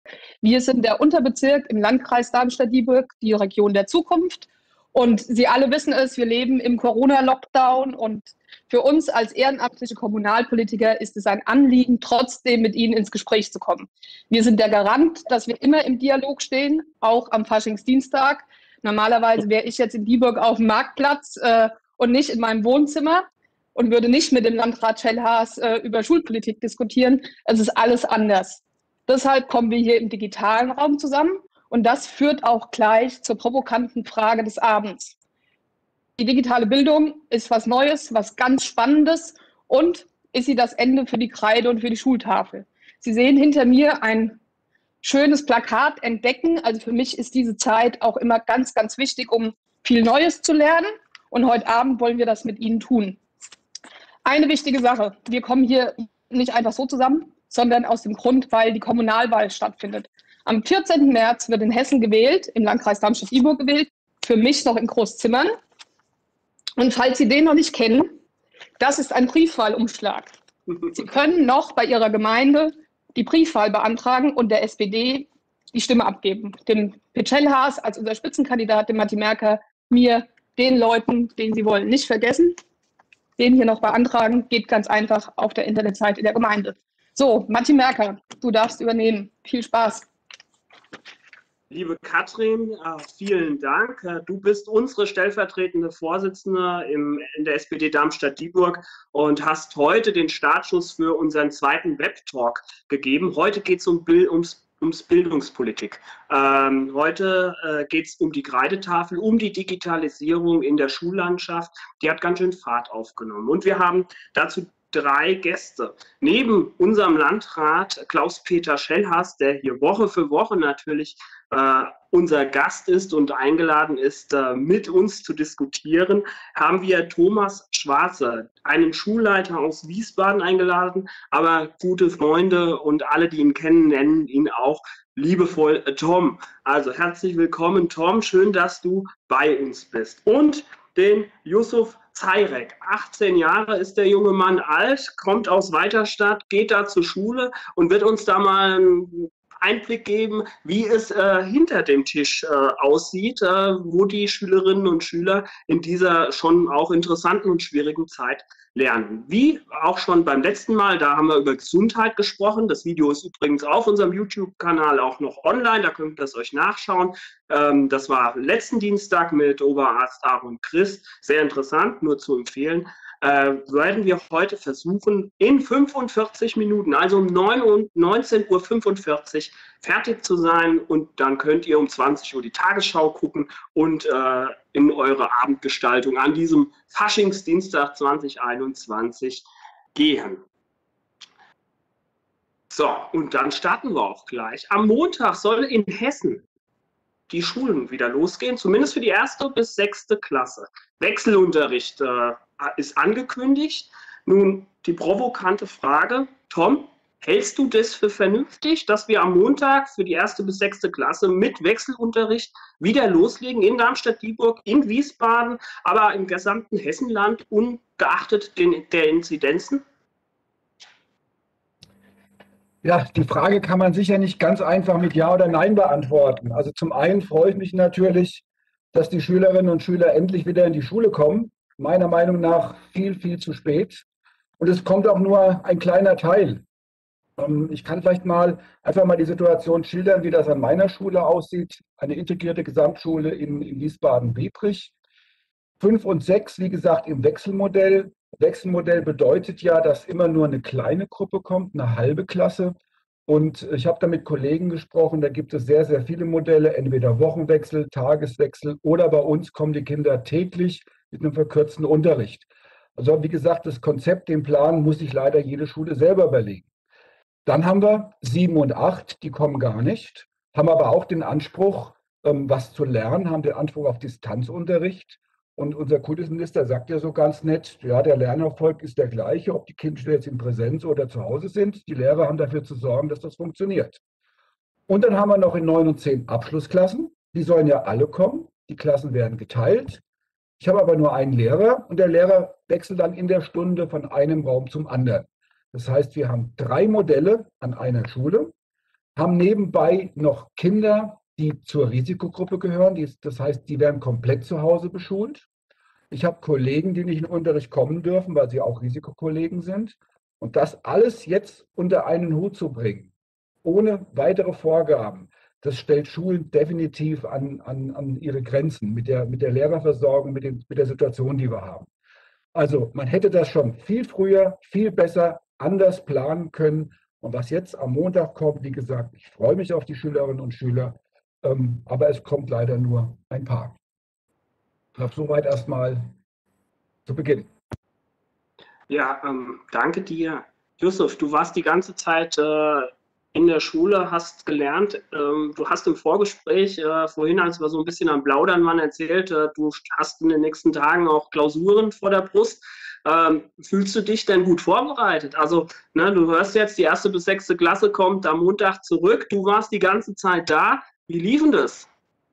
Wir sind der Unterbezirk im Landkreis Darmstadt-Dieburg, die Region der Zukunft. Und Sie alle wissen es, wir leben im Corona-Lockdown. Und für uns als ehrenamtliche Kommunalpolitiker ist es ein Anliegen, trotzdem mit Ihnen ins Gespräch zu kommen. Wir sind der Garant, dass wir immer im Dialog stehen, auch am Faschingsdienstag. Normalerweise wäre ich jetzt in Dieburg auf dem Marktplatz und nicht in meinem Wohnzimmer und würde nicht mit dem Landrat Schellhaas über Schulpolitik diskutieren. Es ist alles anders. Deshalb kommen wir hier im digitalen Raum zusammen und das führt auch gleich zur provokanten Frage des Abends. Die digitale Bildung ist was Neues, was ganz Spannendes und ist sie das Ende für die Kreide und für die Schultafel? Sie sehen hinter mir ein schönes Plakat entdecken. Also für mich ist diese Zeit auch immer ganz, ganz wichtig, um viel Neues zu lernen. Und heute Abend wollen wir das mit Ihnen tun. Eine wichtige Sache. Wir kommen hier nicht einfach so zusammen, sondern aus dem Grund, weil die Kommunalwahl stattfindet. Am 14. März wird in Hessen gewählt, im Landkreis Darmstadt-Dieburg gewählt, für mich noch in Großzimmern. Und falls Sie den noch nicht kennen, das ist ein Briefwahlumschlag. Sie können noch bei Ihrer Gemeinde die Briefwahl beantragen und der SPD die Stimme abgeben. Dem Piet Schellhaas als unser Spitzenkandidat, dem Matti Merker, mir, den Leuten, den Sie wollen. Nicht vergessen, den hier noch beantragen, geht ganz einfach auf der Internetseite der Gemeinde. So, Matti Merker, du darfst übernehmen. Viel Spaß. Liebe Katrin, vielen Dank. Du bist unsere stellvertretende Vorsitzende in der SPD Darmstadt-Dieburg und hast heute den Startschuss für unseren zweiten Web-Talk gegeben. Heute geht es ums Bildungspolitik. Heute geht es um die Kreidetafel, um die Digitalisierung in der Schullandschaft. Die hat ganz schön Fahrt aufgenommen. Und wir haben dazu 3 Gäste. Neben unserem Landrat Klaus-Peter Schellhaas, der hier Woche für Woche natürlich unser Gast ist und eingeladen ist, mit uns zu diskutieren, haben wir Thomas Schwarzer, einen Schulleiter aus Wiesbaden, eingeladen, aber gute Freunde und alle, die ihn kennen, nennen ihn auch liebevoll Tom. Also herzlich willkommen, Tom. Schön, dass du bei uns bist. Und den Yusuf Zairek. 18 Jahre ist der junge Mann alt, kommt aus Weiterstadt, geht da zur Schule und wird uns da mal einen Einblick geben, wie es hinter dem Tisch aussieht, wo die Schülerinnen und Schüler in dieser schon auch interessanten und schwierigen Zeit lernen. Wie auch schon beim letzten Mal, da haben wir über Gesundheit gesprochen. Das Video ist übrigens auf unserem YouTube-Kanal auch noch online, da könnt ihr es euch nachschauen. Das war letzten Dienstag mit Oberarzt Aaron Christ. Sehr interessant, nur zu empfehlen. Werden wir heute versuchen, in 45 Minuten, also um 19:45 Uhr fertig zu sein und dann könnt ihr um 20 Uhr die Tagesschau gucken und in eure Abendgestaltung an diesem Faschingsdienstag 2021 gehen. So, und dann starten wir auch gleich. Am Montag soll in Hessen die Schulen wieder losgehen, zumindest für die 1. bis 6. Klasse. Wechselunterricht ist angekündigt. Nun die provokante Frage, Tom, hältst du das für vernünftig, dass wir am Montag für die 1. bis 6. Klasse mit Wechselunterricht wieder loslegen in Darmstadt-Dieburg, in Wiesbaden, aber im gesamten Hessenland, ungeachtet der Inzidenzen? Ja, die Frage kann man sicher nicht ganz einfach mit Ja oder Nein beantworten. Also zum einen freue ich mich natürlich, dass die Schülerinnen und Schüler endlich wieder in die Schule kommen. Meiner Meinung nach viel, viel zu spät. Und es kommt auch nur ein kleiner Teil. Ich kann vielleicht einfach mal die Situation schildern, wie das an meiner Schule aussieht. Eine integrierte Gesamtschule in Wiesbaden-Biebrich. 5 und 6, wie gesagt, im Wechselmodell. Wechselmodell bedeutet ja, dass immer nur eine kleine Gruppe kommt, eine halbe Klasse. Und ich habe da mit Kollegen gesprochen, da gibt es sehr, sehr viele Modelle, entweder Wochenwechsel, Tageswechsel oder bei uns kommen die Kinder täglich mit einem verkürzten Unterricht. Also wie gesagt, das Konzept, den Plan muss sich leider jede Schule selber überlegen. Dann haben wir 7 und 8, die kommen gar nicht, haben aber auch den Anspruch, was zu lernen, haben den Anspruch auf Distanzunterricht. Und unser Kultusminister sagt ja so ganz nett, ja, der Lernerfolg ist der gleiche, ob die Kinder jetzt in Präsenz oder zu Hause sind. Die Lehrer haben dafür zu sorgen, dass das funktioniert. Und dann haben wir noch in 9 und 10 Abschlussklassen. Die sollen ja alle kommen. Die Klassen werden geteilt. Ich habe aber nur einen Lehrer und der Lehrer wechselt dann in der Stunde von einem Raum zum anderen. Das heißt, wir haben 3 Modelle an einer Schule. haben nebenbei noch Kinder, die zur Risikogruppe gehören. Das heißt, die werden komplett zu Hause beschult. Ich habe Kollegen, die nicht in den Unterricht kommen dürfen, weil sie auch Risikokollegen sind. Und das alles jetzt unter einen Hut zu bringen, ohne weitere Vorgaben, das stellt Schulen definitiv an ihre Grenzen mit der Lehrerversorgung, mit der Situation, die wir haben. Also man hätte das schon viel früher, viel besser, anders planen können. Und was jetzt am Montag kommt, wie gesagt, ich freue mich auf die Schülerinnen und Schüler, aber es kommt leider nur ein paar. Ich glaube, soweit erstmal zu Beginn. Ja, danke dir. Yusuf, du warst die ganze Zeit in der Schule, hast gelernt. Du hast im Vorgespräch vorhin, als wir so ein bisschen am Plaudern waren, erzählt, du hast in den nächsten Tagen auch Klausuren vor der Brust. Fühlst du dich denn gut vorbereitet? Also, ne, du hörst jetzt, die 1. bis 6. Klasse kommt am Montag zurück. Du warst die ganze Zeit da. Wie lief denn das?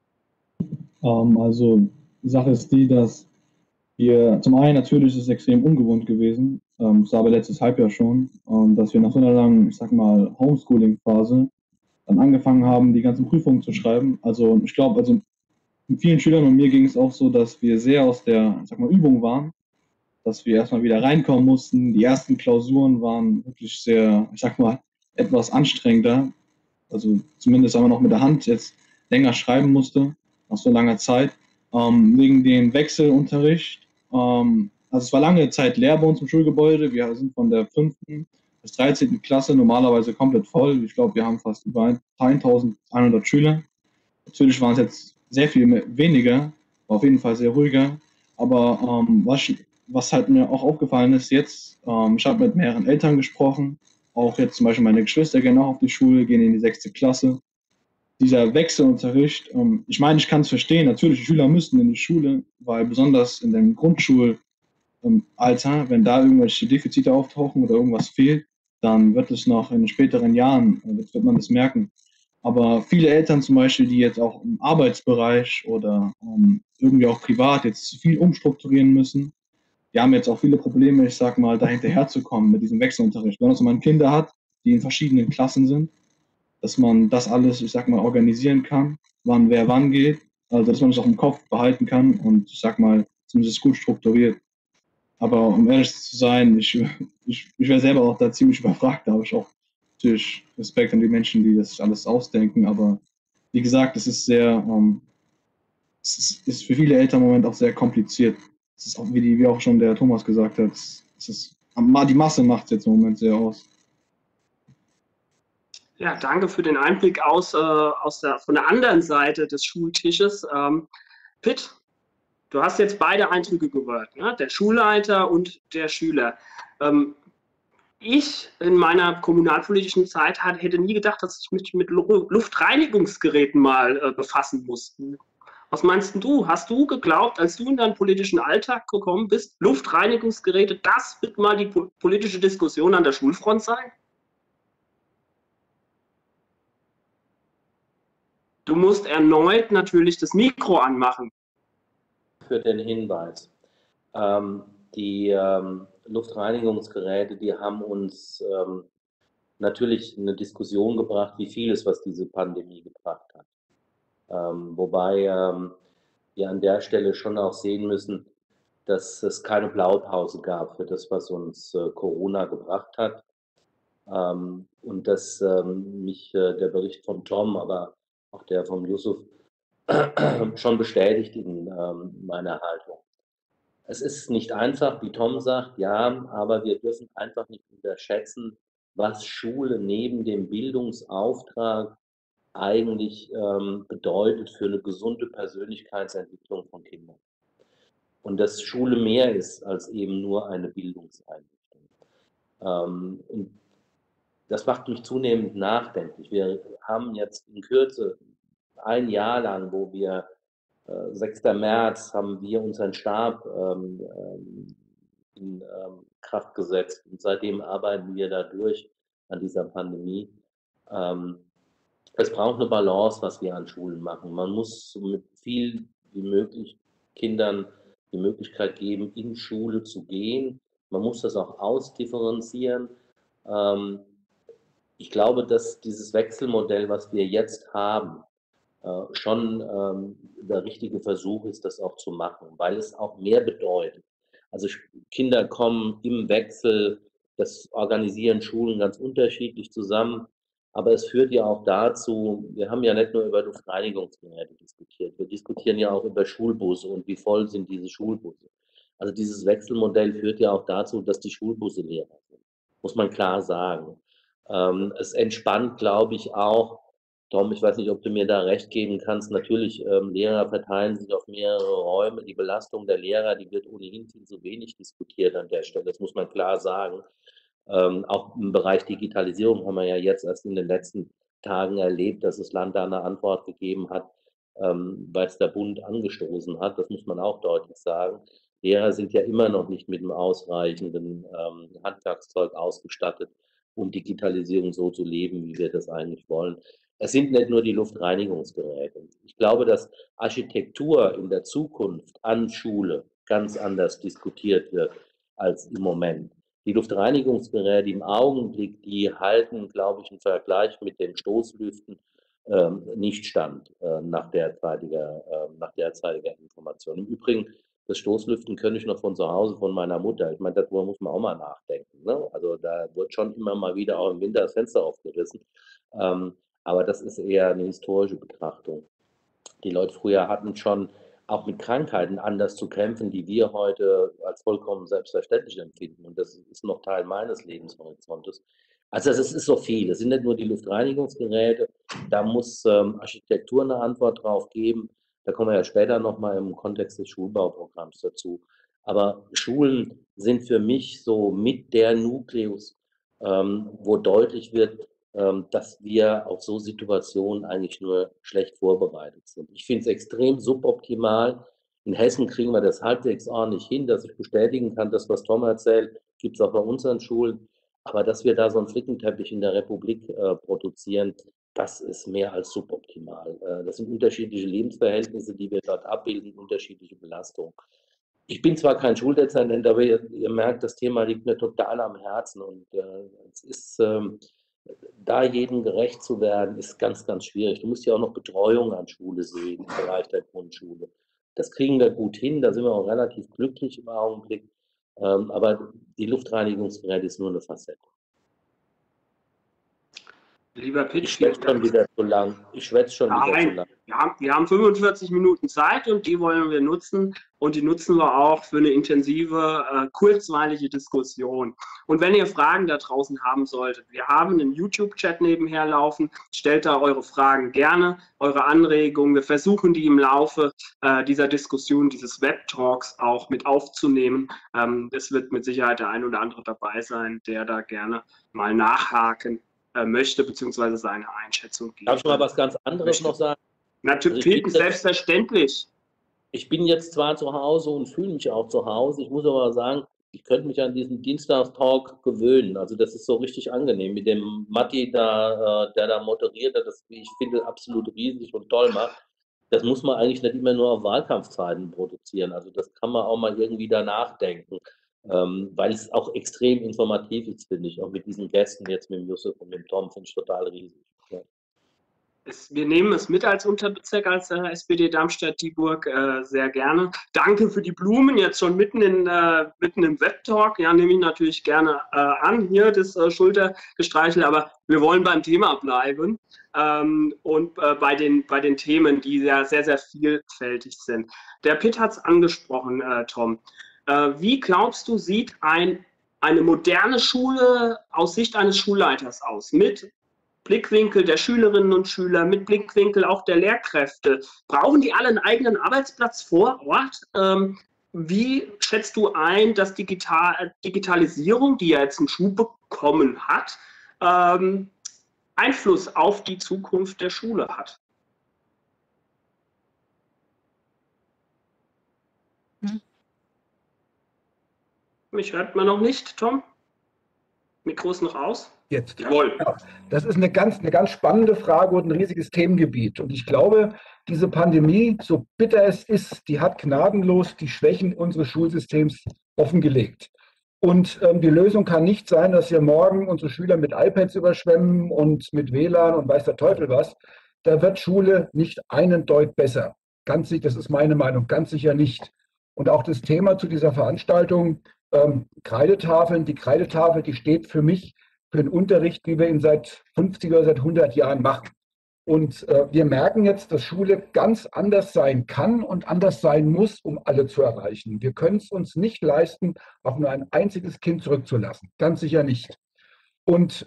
Also, die Sache ist die, dass wir zum einen natürlich ist es extrem ungewohnt gewesen, das war aber letztes Halbjahr schon, dass wir nach so einer langen, ich sag mal, Homeschooling-Phase dann angefangen haben, die ganzen Prüfungen zu schreiben. Also ich glaube, also mit vielen Schülern und mir ging es auch so, dass wir sehr aus der, ich sag mal, Übung waren, dass wir erstmal wieder reinkommen mussten. Die ersten Klausuren waren wirklich sehr, ich sag mal, etwas anstrengender. Also zumindest wenn man noch mit der Hand jetzt länger schreiben musste, nach so langer Zeit, wegen dem Wechselunterricht. Also es war lange Zeit leer bei uns im Schulgebäude. Wir sind von der 5. bis 13. Klasse normalerweise komplett voll. Ich glaube, wir haben fast über 1100 Schüler. Natürlich waren es jetzt sehr viel weniger, war auf jeden Fall sehr ruhiger. Aber was halt mir auch aufgefallen ist jetzt, ich habe mit mehreren Eltern gesprochen, auch jetzt zum Beispiel meine Geschwister gehen auch auf die Schule, gehen in die 6. Klasse. Dieser Wechselunterricht, ich meine, ich kann es verstehen, natürlich, die Schüler müssen in die Schule, weil besonders in dem Grundschulalter, wenn da irgendwelche Defizite auftauchen oder irgendwas fehlt, dann wird es noch in den späteren Jahren, wird man das merken. Aber viele Eltern zum Beispiel, die jetzt auch im Arbeitsbereich oder irgendwie auch privat jetzt zu viel umstrukturieren müssen, die haben jetzt auch viele Probleme, ich sag mal, da hinterherzukommen mit diesem Wechselunterricht. Wenn man Kinder hat, die in verschiedenen Klassen sind, dass man das alles, ich sag mal, organisieren kann, wann wer wann geht, also dass man es auch im Kopf behalten kann und ich sag mal, zumindest gut strukturiert. Aber um ehrlich zu sein, ich wäre selber auch da ziemlich überfragt, da habe ich auch natürlich Respekt an die Menschen, die das sich alles ausdenken, aber wie gesagt, es ist sehr, ist für viele Eltern im Moment auch sehr kompliziert. Es ist auch, wie auch schon der Thomas gesagt hat, die Masse macht es jetzt im Moment sehr aus. Ja, danke für den Einblick von der anderen Seite des Schultisches. Pitt, du hast jetzt beide Eindrücke gehört, ne? Der Schulleiter und der Schüler. Ich in meiner kommunalpolitischen Zeit hätte nie gedacht, dass ich mich mit Luftreinigungsgeräten mal befassen muss. Was meinst du? Hast du geglaubt, als du in deinen politischen Alltag gekommen bist, Luftreinigungsgeräte, das wird mal die politische Diskussion an der Schulfront sein? Du musst erneut natürlich das Mikro anmachen. Für den Hinweis. Die Luftreinigungsgeräte, die haben uns natürlich eine Diskussion gebracht, wie vieles, was diese Pandemie gebracht hat. Wobei wir an der Stelle schon auch sehen müssen, dass es keine Blaupause gab für das, was uns Corona gebracht hat. Und dass mich der Bericht von Tom, aber auch der von Yusuf schon bestätigt in meiner Haltung. Es ist nicht einfach, wie Tom sagt, ja, aber wir dürfen einfach nicht unterschätzen, was Schule neben dem Bildungsauftrag eigentlich bedeutet für eine gesunde Persönlichkeitsentwicklung von Kindern. Und dass Schule mehr ist als eben nur eine Bildungseinrichtung. Und das macht mich zunehmend nachdenklich. Wir haben jetzt in Kürze ein Jahr lang, wo wir 6. März haben wir unseren Stab in Kraft gesetzt und seitdem arbeiten wir da durch an dieser Pandemie. Es braucht eine Balance, was wir an Schulen machen. Man muss mit viel wie möglich Kindern die Möglichkeit geben, in Schule zu gehen. Man muss das auch ausdifferenzieren. Ich glaube, dass dieses Wechselmodell, was wir jetzt haben, schon der richtige Versuch ist, das auch zu machen, weil es auch mehr bedeutet. Also Kinder kommen im Wechsel, das organisieren Schulen ganz unterschiedlich zusammen, aber es führt ja auch dazu, wir haben ja nicht nur über Luftreinigungsgeräte diskutiert, wir diskutieren ja auch über Schulbusse und wie voll sind diese Schulbusse. Also dieses Wechselmodell führt ja auch dazu, dass die Schulbusse leerer sind, muss man klar sagen. Es entspannt, glaube ich, auch, Tom, ich weiß nicht, ob du mir da recht geben kannst. Natürlich, Lehrer verteilen sich auf mehrere Räume. Die Belastung der Lehrer, die wird ohnehin viel zu wenig diskutiert an der Stelle. Das muss man klar sagen. Auch im Bereich Digitalisierung haben wir ja jetzt erst in den letzten Tagen erlebt, dass das Land da eine Antwort gegeben hat, weil es der Bund angestoßen hat. Das muss man auch deutlich sagen. Lehrer sind ja immer noch nicht mit einem ausreichenden Handwerkszeug ausgestattet, um Digitalisierung so zu leben, wie wir das eigentlich wollen. Es sind nicht nur die Luftreinigungsgeräte. Ich glaube, dass Architektur in der Zukunft an Schule ganz anders diskutiert wird als im Moment. Die Luftreinigungsgeräte im Augenblick, die halten, glaube ich, im Vergleich mit den Stoßlüften nicht stand nach derzeitiger Information. Im Übrigen, das Stoßlüften könnte ich noch von zu Hause von meiner Mutter. Ich meine, darüber muss man auch mal nachdenken. Ne? Also da wird schon immer mal wieder auch im Winter das Fenster aufgerissen. Aber das ist eher eine historische Betrachtung. Die Leute früher hatten schon auch mit Krankheiten anders zu kämpfen, die wir heute als vollkommen selbstverständlich empfinden. Und das ist noch Teil meines Lebenshorizontes. Also es ist so viel. Es sind nicht nur die Luftreinigungsgeräte. Da muss Architektur eine Antwort drauf geben. Da kommen wir ja später nochmal im Kontext des Schulbauprogramms dazu. Aber Schulen sind für mich so mit der Nukleus, wo deutlich wird, dass wir auf so Situationen eigentlich nur schlecht vorbereitet sind. Ich finde es extrem suboptimal. In Hessen kriegen wir das halbwegs ordentlich hin, dass ich bestätigen kann, das, was Tom erzählt, gibt es auch bei unseren Schulen. Aber dass wir da so einen Flickenteppich in der Republik produzieren, das ist mehr als suboptimal. Das sind unterschiedliche Lebensverhältnisse, die wir dort abbilden, unterschiedliche Belastungen. Ich bin zwar kein Schuldezernent, aber ihr merkt, das Thema liegt mir total am Herzen und es ist da jedem gerecht zu werden, ist ganz, ganz schwierig. Du musst ja auch noch Betreuung an Schule sehen, im Bereich der Grundschule. Das kriegen wir gut hin, da sind wir auch relativ glücklich im Augenblick. Aber die Luftreinigungsgeräte ist nur eine Facette. Lieber Pitt, ich schwätze schon wieder zu lang. Wir haben 45 Minuten Zeit und die wollen wir nutzen und die nutzen wir auch für eine intensive, kurzweilige Diskussion. Und wenn ihr Fragen da draußen haben solltet, wir haben einen YouTube-Chat nebenher laufen, stellt da eure Fragen gerne, eure Anregungen. Wir versuchen die im Laufe dieser Diskussion, dieses Web-Talks auch mit aufzunehmen. Es wird mit Sicherheit der ein oder andere dabei sein, der da gerne mal nachhaken möchte, beziehungsweise seine Einschätzung geben. Darf ich mal was ganz anderes noch sagen? Natürlich, also selbstverständlich. Ich bin jetzt zwar zu Hause und fühle mich auch zu Hause, ich muss aber sagen, ich könnte mich an diesen Dienstagstalk gewöhnen. Also das ist so richtig angenehm mit dem Matti, der da moderiert hat, das, wie ich finde, absolut riesig und toll macht. Das muss man eigentlich nicht immer nur auf Wahlkampfzeiten produzieren. Also das kann man auch mal irgendwie danach denken. Weil es auch extrem informativ ist, finde ich. Auch mit diesen Gästen jetzt mit dem Yusuf und mit dem Tom finde ich total riesig. Ja. Wir nehmen es mit als Unterbezirk, als SPD Darmstadt-Dieburg sehr gerne. Danke für die Blumen, jetzt schon mitten im Web-Talk. Ja, nehme ich natürlich gerne an, hier das Schultergestreichel, aber wir wollen beim Thema bleiben und bei den Themen, die ja sehr, sehr vielfältig sind. Der Pitt hat es angesprochen, Tom. Wie glaubst du, sieht eine moderne Schule aus Sicht eines Schulleiters aus? Mit Blickwinkel der Schülerinnen und Schüler, mit Blickwinkel auch der Lehrkräfte. Brauchen die alle einen eigenen Arbeitsplatz vor Ort? Wie schätzt du ein, dass Digitalisierung, die ja jetzt einen Schub bekommen hat, Einfluss auf die Zukunft der Schule hat? Mich hört man noch nicht, Tom? Mikro ist noch aus? Jetzt. Jawohl. Ja, das ist eine ganz spannende Frage und ein riesiges Themengebiet. Und ich glaube, diese Pandemie, so bitter es ist, die hat gnadenlos die Schwächen unseres Schulsystems offengelegt. Und die Lösung kann nicht sein, dass wir morgen unsere Schüler mit iPads überschwemmen und mit WLAN und weiß der Teufel was. Da wird Schule nicht einen Deut besser. Ganz sicher, das ist meine Meinung, ganz sicher nicht. Und auch das Thema zu dieser Veranstaltung, Kreidetafeln, die Kreidetafel, die steht für mich für den Unterricht, wie wir ihn seit 50 oder seit 100 Jahren machen. Und wir merken jetzt, dass Schule ganz anders sein kann und anders sein muss, um alle zu erreichen. Wir können es uns nicht leisten, auch nur ein einziges Kind zurückzulassen. Ganz sicher nicht. Und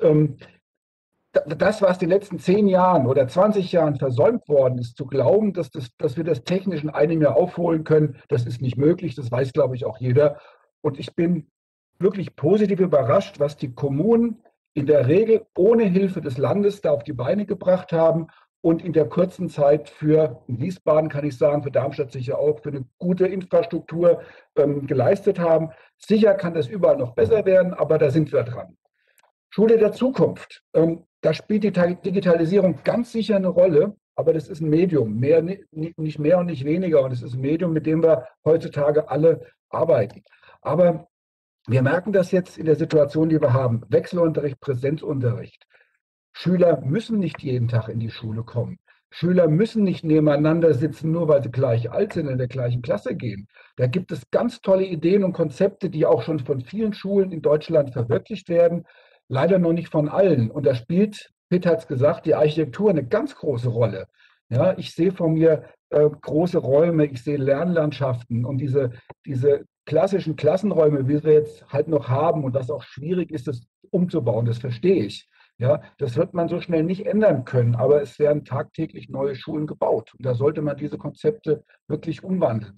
das, was in den letzten 10 Jahren oder 20 Jahren versäumt worden ist, zu glauben, dass wir das technisch in einem Jahr aufholen können, das ist nicht möglich. Das weiß, glaube ich, auch jeder. Und ich bin wirklich positiv überrascht, was die Kommunen in der Regel ohne Hilfe des Landes da auf die Beine gebracht haben und in der kurzen Zeit für Wiesbaden, kann ich sagen, für Darmstadt sicher auch, für eine gute Infrastruktur geleistet haben. Sicher kann das überall noch besser werden, aber da sind wir dran. Schule der Zukunft. Da spielt die Digitalisierung ganz sicher eine Rolle, aber das ist ein Medium, nicht mehr und nicht weniger. Und es ist ein Medium, mit dem wir heutzutage alle arbeiten. Aber wir merken das jetzt in der Situation, die wir haben. Wechselunterricht, Präsenzunterricht. Schüler müssen nicht jeden Tag in die Schule kommen. Schüler müssen nicht nebeneinander sitzen, nur weil sie gleich alt sind, in der gleichen Klasse gehen. Da gibt es ganz tolle Ideen und Konzepte, die auch schon von vielen Schulen in Deutschland verwirklicht werden. Leider noch nicht von allen. Und da spielt, Pitt hat es gesagt, die Architektur eine ganz große Rolle. Ja, ich sehe vor mir große Räume, ich sehe Lernlandschaften und diese klassischen Klassenräume, wie wir jetzt halt noch haben und was auch schwierig ist, das umzubauen, das verstehe ich. Ja, das wird man so schnell nicht ändern können, aber es werden tagtäglich neue Schulen gebaut. Und da sollte man diese Konzepte wirklich umwandeln.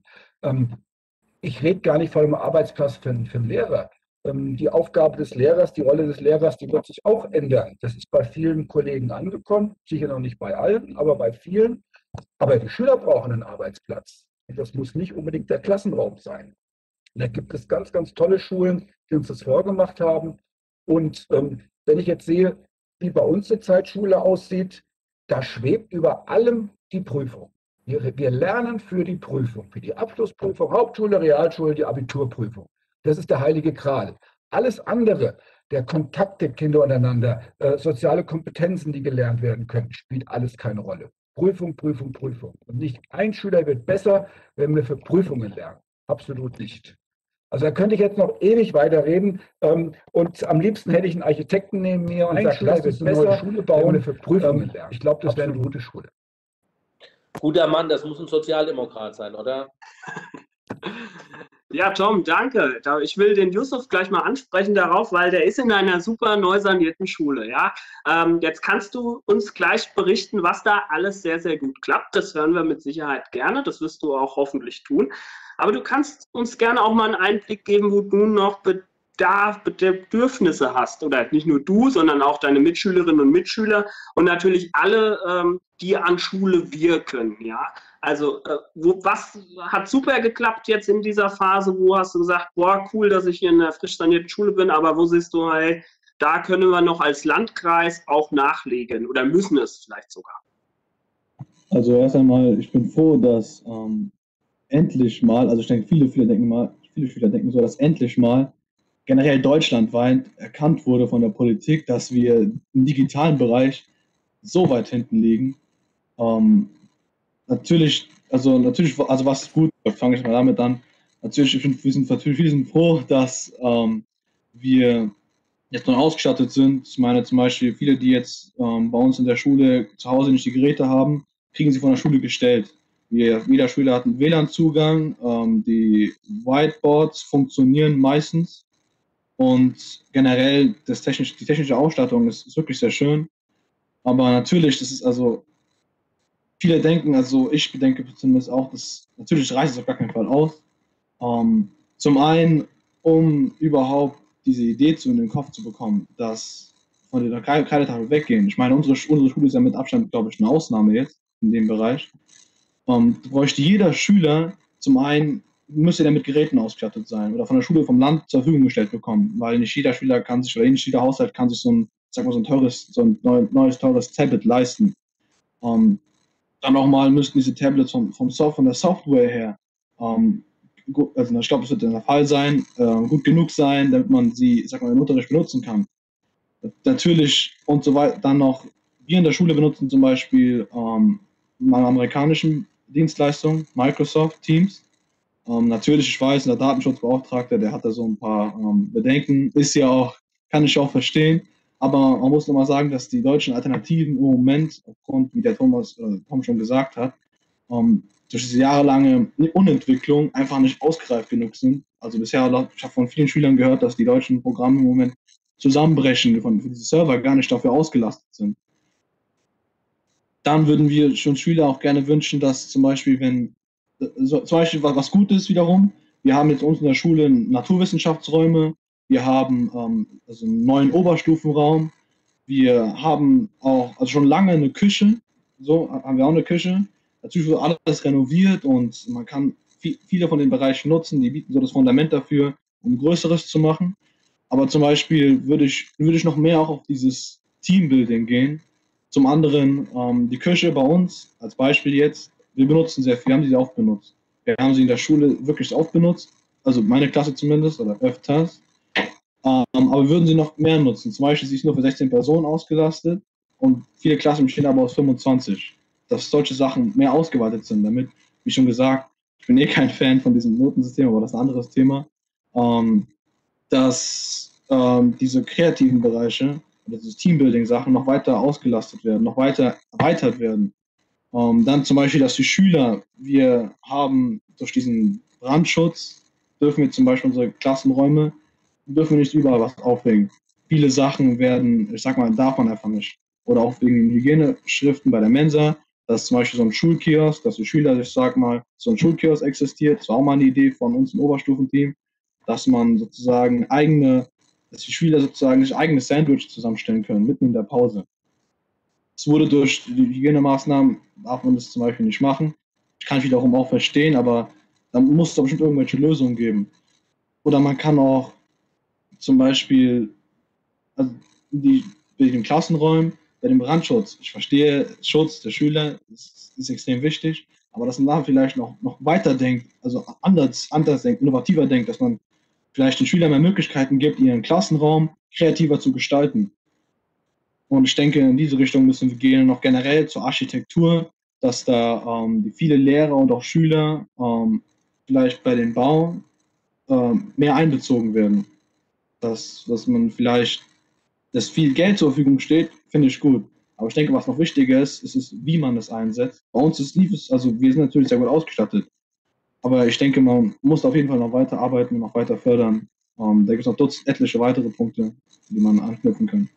Ich rede gar nicht von einem Arbeitsplatz für einen Lehrer. Die Aufgabe des Lehrers, die Rolle des Lehrers, die wird sich auch ändern. Das ist bei vielen Kollegen angekommen, sicher noch nicht bei allen, aber bei vielen. Aber die Schüler brauchen einen Arbeitsplatz. Und das muss nicht unbedingt der Klassenraum sein. Und da gibt es ganz, ganz tolle Schulen, die uns das vorgemacht haben. Und wenn ich jetzt sehe, wie bei uns zurzeit Schule aussieht, da schwebt über allem die Prüfung. Wir lernen für die Prüfung, für die Abschlussprüfung, Hauptschule, Realschule, die Abiturprüfung. Das ist der heilige Gral. Alles andere, der Kontakt der Kinder untereinander, soziale Kompetenzen, die gelernt werden können, spielt alles keine Rolle. Prüfung, Prüfung, Prüfung. Und nicht ein Schüler wird besser, wenn wir für Prüfungen lernen. Absolut nicht. Also da könnte ich jetzt noch ewig weiterreden. Und am liebsten hätte ich einen Architekten neben mir und sage, lass uns eine neue Schule bauen, wenn wir für Prüfungen lernen. Ich glaube, das wäre eine gute Schule. Guter Mann, das muss ein Sozialdemokrat sein, oder? Ja, Tom, danke. Ich will den Yusuf gleich mal ansprechen darauf, weil der ist in einer super neu sanierten Schule. Ja? Jetzt kannst du uns gleich berichten, was da alles sehr, sehr gut klappt. Das hören wir mit Sicherheit gerne. Das wirst du auch hoffentlich tun. Aber du kannst uns gerne auch mal einen Einblick geben, wo du noch Bedürfnisse hast. Oder nicht nur du, sondern auch deine Mitschülerinnen und Mitschüler und natürlich alle, die an Schule wirken. Ja? Also was hat super geklappt jetzt in dieser Phase? Wo hast du gesagt, boah, cool, dass ich hier in einer frisch sanierten Schule bin, aber wo siehst du, hey, da können wir noch als Landkreis auch nachlegen oder müssen es vielleicht sogar? Also erst einmal, ich bin froh, dass endlich mal, also ich denke, viele Schüler denken so, dass endlich mal generell deutschlandweit erkannt wurde von der Politik, dass wir im digitalen Bereich so weit hinten liegen. Natürlich, was gut, fange ich mal damit an. Natürlich, wir sind froh, dass wir jetzt neu ausgestattet sind. Ich meine zum Beispiel, viele, die jetzt bei uns in der Schule zu Hause nicht die Geräte haben, kriegen sie von der Schule gestellt. Jeder Schüler hat einen WLAN-Zugang, die Whiteboards funktionieren meistens und generell die technische Ausstattung ist wirklich sehr schön. Aber natürlich, das ist also, viele denken, also ich denke zumindest auch, dass natürlich reicht es auf gar keinen Fall aus. Zum einen, um überhaupt diese Idee in den Kopf zu bekommen, dass von der Kreidetafel weggehen. Ich meine, unsere Schule ist ja mit Abstand, glaube ich, eine Ausnahme jetzt in dem Bereich. Bräuchte jeder Schüler zum einen, müsste der mit Geräten ausgestattet sein oder von der Schule, vom Land zur Verfügung gestellt bekommen, weil nicht jeder Schüler kann sich oder nicht jeder Haushalt kann sich so ein neues teures Tablet leisten. Dann auch mal müssten diese Tablets von der Software her also ich glaube, es wird dann der Fall sein, gut genug sein, damit man sie, ich sag mal, im Unterricht benutzen kann. Natürlich und so weiter, dann noch, wir in der Schule benutzen zum Beispiel meine amerikanischen Dienstleistungen, Microsoft Teams. Natürlich, ich weiß, der Datenschutzbeauftragte, der hat da so ein paar Bedenken, ist ja auch, kann ich auch verstehen, aber man muss nochmal sagen, dass die deutschen Alternativen im Moment, aufgrund, wie der Tom schon gesagt hat, durch diese jahrelange Unentwicklung einfach nicht ausgereift genug sind. Also bisher, ich habe von vielen Schülern gehört, dass die deutschen Programme im Moment zusammenbrechen, für diese Server gar nicht dafür ausgelastet sind. Dann würden wir schon Schüler auch gerne wünschen, dass zum Beispiel, wenn, zum Beispiel was Gutes wiederum, wir haben jetzt uns in der Schule Naturwissenschaftsräume, wir haben also einen neuen Oberstufenraum, wir haben auch, also schon lange eine Küche, so haben wir auch eine Küche. Natürlich wird alles renoviert und man kann viele von den Bereichen nutzen, die bieten so das Fundament dafür, um Größeres zu machen. Aber zum Beispiel würde ich noch mehr auch auf dieses Teambuilding gehen. Zum anderen die Küche bei uns, als Beispiel jetzt, wir benutzen sehr viel, wir haben sie oft benutzt. Wir haben sie in der Schule wirklich oft benutzt, also meine Klasse zumindest, oder öfters. Aber wir würden sie noch mehr nutzen. Zum Beispiel, sie ist nur für 16 Personen ausgelastet und viele Klassen bestehen aber aus 25. Dass solche Sachen mehr ausgeweitet sind, damit, wie schon gesagt, ich bin kein Fan von diesem Notensystem, aber das ist ein anderes Thema, dass diese kreativen Bereiche, diese Teambuilding-Sachen noch weiter ausgelastet werden, noch weiter erweitert werden. Dann zum Beispiel, dass die Schüler, wir haben durch diesen Brandschutz, dürfen wir zum Beispiel unsere Klassenräume, dürfen wir nicht überall was aufhängen. Viele Sachen werden, ich sag mal, darf man einfach nicht. Oder auch wegen den Hygieneschriften bei der Mensa, dass zum Beispiel so ein Schulkiosk, dass die Schüler, ich sag mal, so ein Schulkiosk existiert, das war auch mal eine Idee von uns im Oberstufenteam, dass man sozusagen dass die Schüler sozusagen sich eigene Sandwich zusammenstellen können, mitten in der Pause. Es wurde durch die Hygienemaßnahmen, darf man das zum Beispiel nicht machen. Ich kann es wiederum auch verstehen, aber da muss es doch bestimmt irgendwelche Lösungen geben. Oder man kann auch zum Beispiel also bei den Klassenräumen, bei dem Brandschutz. Ich verstehe, Schutz der Schüler ist extrem wichtig, aber dass man da vielleicht noch weiter denkt, also anders denkt, innovativer denkt, dass man vielleicht den Schülern mehr Möglichkeiten gibt, ihren Klassenraum kreativer zu gestalten. Und ich denke, in diese Richtung müssen wir gehen, noch generell zur Architektur, dass da viele Lehrer und auch Schüler vielleicht bei den Bau mehr einbezogen werden. Dass man vielleicht, dass viel Geld zur Verfügung steht, finde ich gut. Aber ich denke, was noch wichtiger ist, ist, wie man es einsetzt. Bei uns lief es, also wir sind natürlich sehr gut ausgestattet. Aber ich denke, man muss auf jeden Fall noch weiter arbeiten und noch weiter fördern. Da gibt es noch etliche weitere Punkte, die man anknüpfen kann.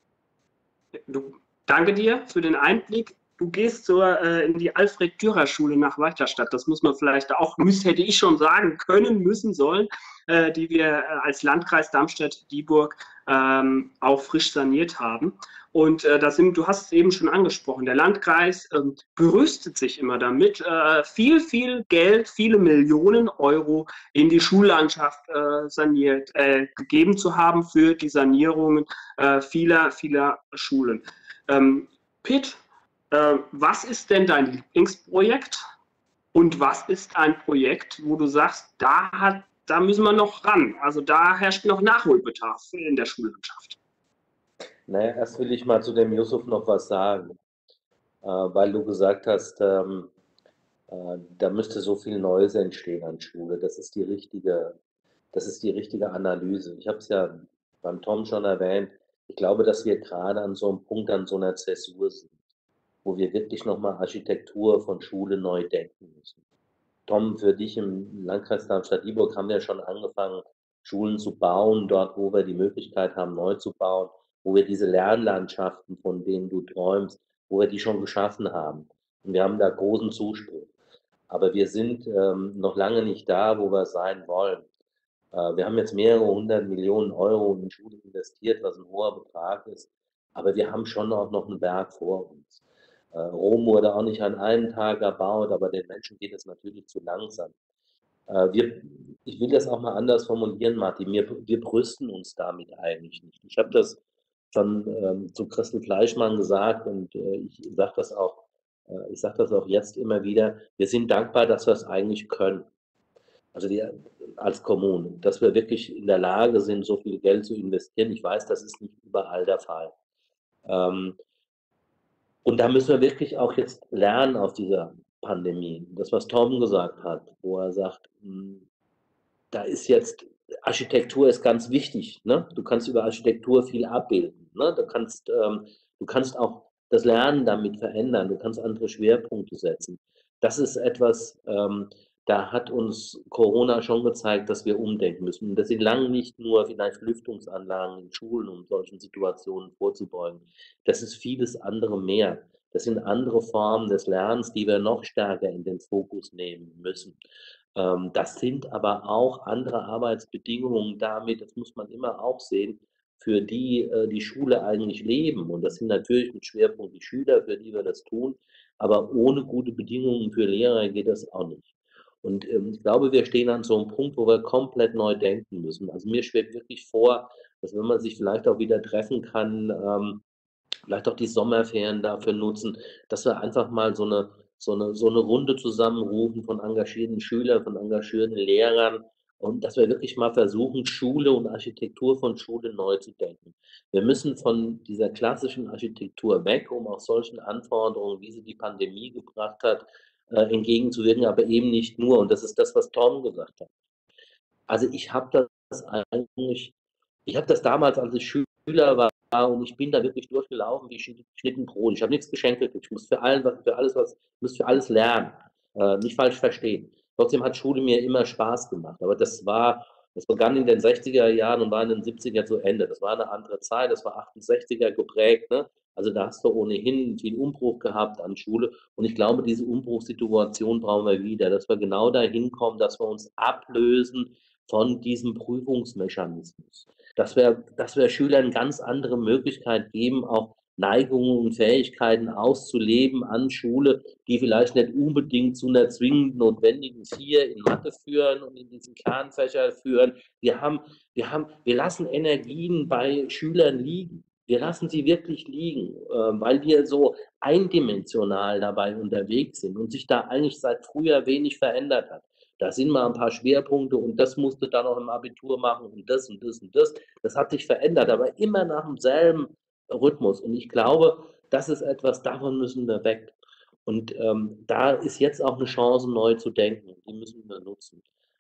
Danke dir für den Einblick. Du gehst in die Alfred-Dürer-Schule nach Weiterstadt. Das muss man vielleicht auch, hätte ich schon sagen können, müssen, sollen, die wir als Landkreis Darmstadt-Dieburg auch frisch saniert haben. Und du hast es eben schon angesprochen, der Landkreis brüstet sich immer damit, viel Geld, viele Millionen Euro in die Schullandschaft gegeben zu haben für die Sanierungen vieler Schulen. Pitt, was ist denn dein Lieblingsprojekt und was ist ein Projekt, wo du sagst, da müssen wir noch ran, also da herrscht noch Nachholbedarf in der Schullandschaft? Naja, erst will ich mal zu dem Yusuf noch was sagen, weil du gesagt hast, da müsste so viel Neues entstehen an Schule. Das ist die richtige Analyse. Ich habe es ja beim Tom schon erwähnt. Ich glaube, dass wir gerade an so einem Punkt, an so einer Zäsur sind, wo wir wirklich nochmal Architektur von Schule neu denken müssen. Tom, für dich im Landkreis Darmstadt-Dieburg haben wir schon angefangen, Schulen zu bauen, dort, wo wir die Möglichkeit haben, neu zu bauen, wo wir diese Lernlandschaften, von denen du träumst, wo wir die schon geschaffen haben. Und wir haben da großen Zuspruch. Aber wir sind noch lange nicht da, wo wir sein wollen. Wir haben jetzt mehrere 100 Millionen Euro in Schulen investiert, was ein hoher Betrag ist. Aber wir haben schon auch noch einen Berg vor uns. Rom wurde auch nicht an einem Tag erbaut, aber den Menschen geht es natürlich zu langsam. Ich will das auch mal anders formulieren, Martin. Wir brüsten uns damit eigentlich nicht. Ich habe das schon zu Christel Fleischmann gesagt und ich sage das auch jetzt immer wieder. Wir sind dankbar, dass wir es eigentlich können. also als Kommune, dass wir wirklich in der Lage sind, so viel Geld zu investieren. Ich weiß, das ist nicht überall der Fall. Und da müssen wir wirklich auch jetzt lernen aus dieser Pandemie. Das, was Tom gesagt hat, wo er sagt, da ist jetzt, Architektur ist ganz wichtig. Ne? Du kannst über Architektur viel abbilden. Ne? Du kannst auch das Lernen damit verändern. Du kannst andere Schwerpunkte setzen. Das ist etwas, da hat uns Corona schon gezeigt, dass wir umdenken müssen. Und das sind lange nicht nur vielleicht Lüftungsanlagen in Schulen, um solchen Situationen vorzubeugen. Das ist vieles andere mehr. Das sind andere Formen des Lernens, die wir noch stärker in den Fokus nehmen müssen. Das sind aber auch andere Arbeitsbedingungen damit, das muss man immer auch sehen, für die die Schule eigentlich leben. Und das sind natürlich mit Schwerpunkt die Schüler, für die wir das tun. Aber ohne gute Bedingungen für Lehrer geht das auch nicht. Und ich glaube, wir stehen an so einem Punkt, wo wir komplett neu denken müssen. Also mir schwebt wirklich vor, dass wenn man sich vielleicht auch wieder treffen kann, vielleicht auch die Sommerferien dafür nutzen, dass wir einfach mal so eine Runde zusammenrufen von engagierten Schülern, von engagierten Lehrern und dass wir wirklich mal versuchen, Schule und Architektur von Schule neu zu denken. Wir müssen von dieser klassischen Architektur weg, um auch solchen Anforderungen, wie sie die Pandemie gebracht hat, entgegenzuwirken, aber eben nicht nur. Und das ist das, was Tom gesagt hat. Also ich habe das damals, als ich Schüler war, und ich bin da wirklich durchgelaufen wie geschnitten Brot. Ich habe nichts geschenkt gekriegt. Ich muss für alles lernen. Nicht falsch verstehen. Trotzdem hat Schule mir immer Spaß gemacht. Aber das begann in den 60er Jahren und war in den 70er zu Ende. Das war eine andere Zeit. Das war 68er geprägt. Ne? Also da hast du ohnehin viel Umbruch gehabt an Schule. Und ich glaube, diese Umbruchssituation brauchen wir wieder, dass wir genau dahin kommen, dass wir uns ablösen von diesem Prüfungsmechanismus. Dass wir Schülern ganz andere Möglichkeit geben, auch Neigungen und Fähigkeiten auszuleben an Schule, die vielleicht nicht unbedingt zu einer zwingend notwendigen 4 in Mathe führen und in diesen Kernfächer führen. Wir lassen Energien bei Schülern liegen. Wir lassen sie wirklich liegen, weil wir so eindimensional dabei unterwegs sind und sich da eigentlich seit früher wenig verändert hat. Da sind mal ein paar Schwerpunkte und das musste dann auch im Abitur machen und das und das und das. Das hat sich verändert, aber immer nach demselben Rhythmus. Und ich glaube, das ist etwas, davon müssen wir weg. Und da ist jetzt auch eine Chance, neu zu denken. Die müssen wir nutzen.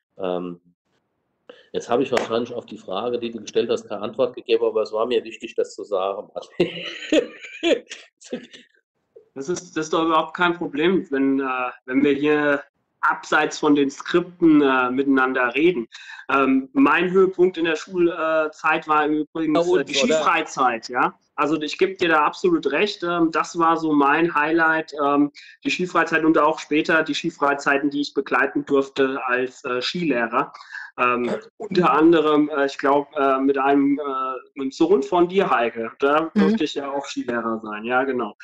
Jetzt habe ich wahrscheinlich auf die Frage, die du gestellt hast, keine Antwort gegeben, aber es war mir wichtig, das zu sagen. Das ist doch überhaupt kein Problem, wenn wir hier abseits von den Skripten miteinander reden. Mein Höhepunkt in der Schulzeit war übrigens die Skifreizeit. Ja? Also ich gebe dir da absolut recht. Das war so mein Highlight, die Skifreizeit und auch später die Skifreizeiten, die ich begleiten durfte als Skilehrer. Unter anderem, ich glaube, mit einem Sohn von dir, Heike. Da durfte ich ja auch Skilehrer sein. Ja, genau.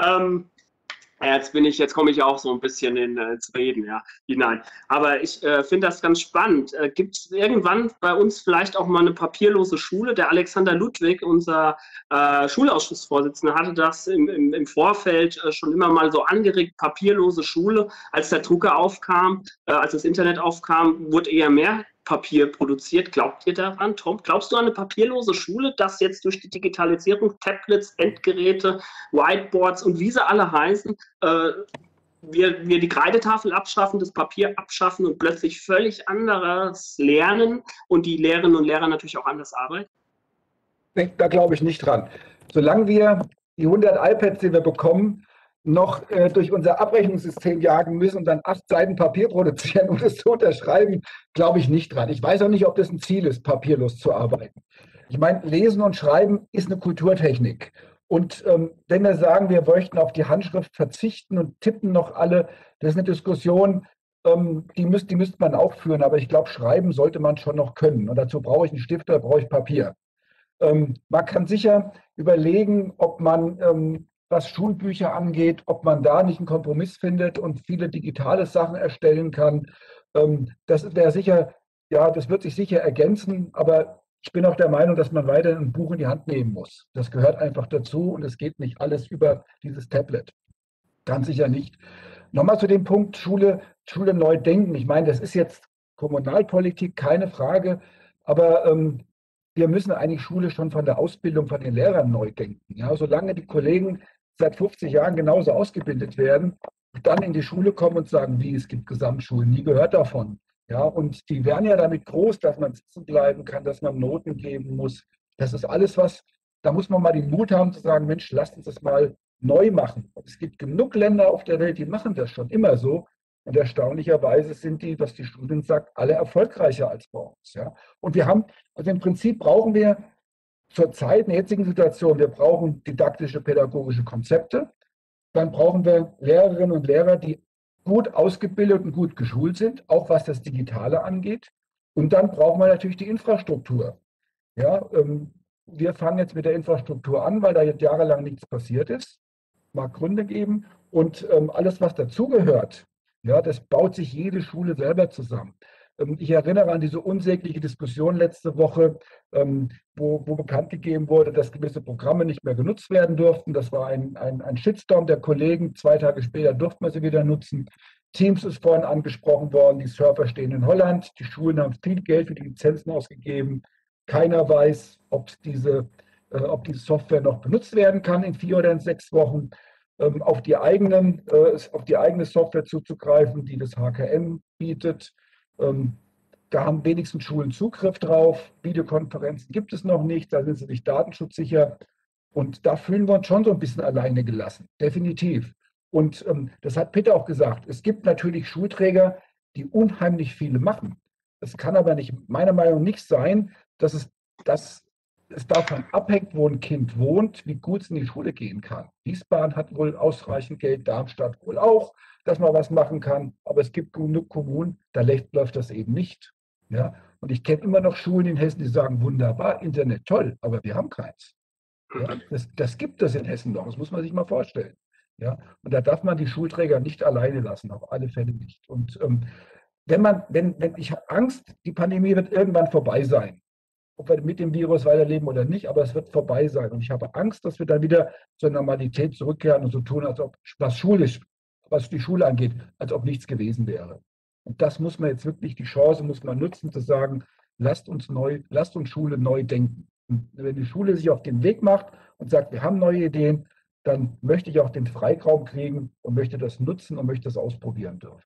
Jetzt komme ich auch so ein bisschen ins Reden hinein. Aber ich finde das ganz spannend. Gibt es irgendwann bei uns vielleicht auch mal eine papierlose Schule? Der Alexander Ludwig, unser Schulausschussvorsitzender, hatte das im Vorfeld schon immer mal so angeregt, papierlose Schule. Als der Drucker aufkam, als das Internet aufkam, wurde eher mehr Papier produziert. Glaubt ihr daran, Tom? Glaubst du an eine papierlose Schule, dass jetzt durch die Digitalisierung, Tablets, Endgeräte, Whiteboards und wie sie alle heißen, wir die Kreidetafel abschaffen, das Papier abschaffen und plötzlich völlig anderes lernen und die Lehrerinnen und Lehrer natürlich auch anders arbeiten? Da glaube ich nicht dran. Solange wir die 100 iPads, die wir bekommen, noch durch unser Abrechnungssystem jagen müssen und dann 8 Seiten Papier produzieren, um das zu unterschreiben, glaube ich nicht dran. Ich weiß auch nicht, ob das ein Ziel ist, papierlos zu arbeiten. Ich meine, Lesen und Schreiben ist eine Kulturtechnik. Und wenn wir sagen, wir möchten auf die Handschrift verzichten und tippen noch alle, das ist eine Diskussion, die müsste man auch führen. Aber ich glaube, schreiben sollte man schon noch können. Und dazu brauche ich einen Stift oder brauche ich Papier. Man kann sicher überlegen, ob man was Schulbücher angeht, ob man da nicht einen Kompromiss findet und viele digitale Sachen erstellen kann. Das wäre sicher, ja, das wird sich sicher ergänzen, aber ich bin auch der Meinung, dass man weiter ein Buch in die Hand nehmen muss. Das gehört einfach dazu und es geht nicht alles über dieses Tablet. Ganz sicher nicht. Nochmal zu dem Punkt Schule neu denken. Ich meine, das ist jetzt Kommunalpolitik, keine Frage. Aber wir müssen eigentlich Schule schon von der Ausbildung von den Lehrern neu denken. Ja, solange die Kollegen seit 50 Jahren genauso ausgebildet werden, dann in die Schule kommen und sagen, wie, es gibt Gesamtschulen, nie gehört davon. Ja, und die werden ja damit groß, dass man sitzen bleiben kann, dass man Noten geben muss. Das ist alles was, da muss man mal den Mut haben zu sagen, Mensch, lasst uns das mal neu machen. Es gibt genug Länder auf der Welt, die machen das schon immer so. Und erstaunlicherweise sind die, was die Studien sagt, alle erfolgreicher als bei uns. Ja. Und wir haben, also im Prinzip brauchen wir zurzeit in der jetzigen Situation, wir brauchen didaktische, pädagogische Konzepte. Dann brauchen wir Lehrerinnen und Lehrer, die gut ausgebildet und gut geschult sind, auch was das Digitale angeht. Und dann brauchen wir natürlich die Infrastruktur. Ja, wir fangen jetzt mit der Infrastruktur an, weil da jetzt jahrelang nichts passiert ist. Mag Gründe geben. Und alles, was dazugehört, ja, das baut sich jede Schule selber zusammen. Ich erinnere an diese unsägliche Diskussion letzte Woche, wo bekannt gegeben wurde, dass gewisse Programme nicht mehr genutzt werden durften. Das war ein Shitstorm der Kollegen. 2 Tage später durften wir sie wieder nutzen. Teams ist vorhin angesprochen worden. Die Server stehen in Holland. Die Schulen haben viel Geld für die Lizenzen ausgegeben. Keiner weiß, ob diese Software noch benutzt werden kann in 4 oder in 6 Wochen. Auf die eigene Software zuzugreifen, die das HKM bietet. Da haben wenigstens Schulen Zugriff drauf. Videokonferenzen gibt es noch nicht, da sind sie nicht datenschutzsicher. Und da fühlen wir uns schon so ein bisschen alleine gelassen, definitiv. Und das hat Peter auch gesagt, es gibt natürlich Schulträger, die unheimlich viele machen. Es kann aber nicht, meiner Meinung nach, nicht sein, dass es davon abhängt, wo ein Kind wohnt, wie gut es in die Schule gehen kann. Wiesbaden hat wohl ausreichend Geld, Darmstadt wohl auch, dass man was machen kann. Aber es gibt genug Kommunen, da läuft das eben nicht. Ja? Und ich kenne immer noch Schulen in Hessen, die sagen, wunderbar, Internet toll, aber wir haben keins. Ja? Das gibt es in Hessen noch, das muss man sich mal vorstellen. Ja? Und da darf man die Schulträger nicht alleine lassen, auf alle Fälle nicht. Und ich habe Angst, die Pandemie wird irgendwann vorbei sein. Ob wir mit dem Virus weiterleben oder nicht, aber es wird vorbei sein. Und ich habe Angst, dass wir dann wieder zur Normalität zurückkehren und so tun, als ob, was die Schule angeht, als ob nichts gewesen wäre. Und das muss man jetzt wirklich, die Chance muss man nutzen, zu sagen, lasst uns Schule neu denken. Und wenn die Schule sich auf den Weg macht und sagt, wir haben neue Ideen, dann möchte ich auch den Freiraum kriegen und möchte das nutzen und möchte das ausprobieren dürfen.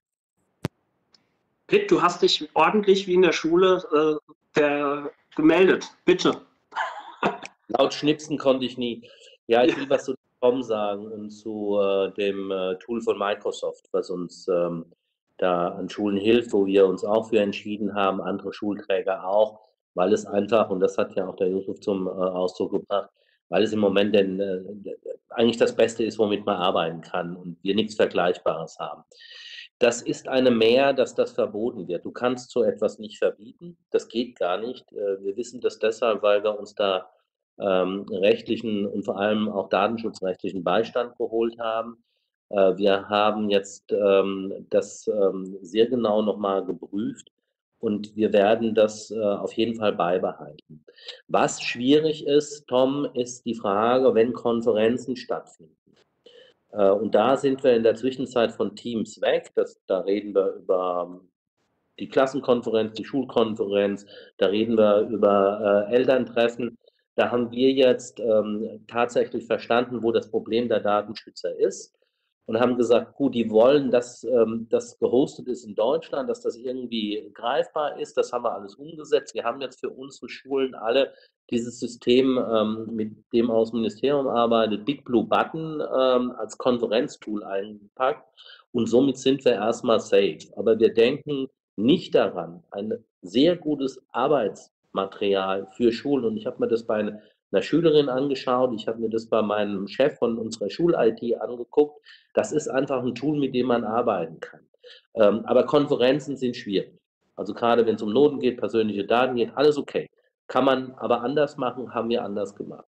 Pitt, du hast dich ordentlich wie in der Schule gemeldet. Bitte. Laut Schnipsen konnte ich nie. Ja, ich will was zu Tom sagen und zu dem Tool von Microsoft, was uns da an Schulen hilft, wo wir uns auch für entschieden haben, andere Schulträger auch, weil es einfach, und das hat ja auch der Yusuf zum Ausdruck gebracht, weil es im Moment eigentlich das Beste ist, womit man arbeiten kann und wir nichts Vergleichbares haben. Das ist eine Mehr, dass das verboten wird. Du kannst so etwas nicht verbieten, das geht gar nicht. Wir wissen das deshalb, weil wir uns da rechtlichen und vor allem auch datenschutzrechtlichen Beistand geholt haben. Wir haben jetzt das sehr genau nochmal geprüft und wir werden das auf jeden Fall beibehalten. Was schwierig ist, Tom, ist die Frage, wenn Konferenzen stattfinden. Und da sind wir in der Zwischenzeit von Teams weg. Da reden wir über die Klassenkonferenz, die Schulkonferenz, da reden wir über Elterntreffen. Da haben wir jetzt tatsächlich verstanden, wo das Problem der Datenschützer ist und haben gesagt, gut, die wollen, dass das gehostet ist in Deutschland, dass das irgendwie greifbar ist. Das haben wir alles umgesetzt. Wir haben jetzt für unsere Schulen alle dieses System, mit dem aus dem Ministerium arbeitet, Big Blue Button als Konferenztool eingepackt. Und somit sind wir erstmal safe. Aber wir denken nicht daran, ein sehr gutes Arbeitsmaterial für Schulen. Und ich habe mir das bei einer Schülerin angeschaut, ich habe mir das bei meinem Chef von unserer Schul-IT angeguckt. Das ist einfach ein Tool, mit dem man arbeiten kann. Aber Konferenzen sind schwierig. Also gerade wenn es um Noten geht, persönliche Daten geht, alles okay. Kann man aber anders machen, haben wir anders gemacht.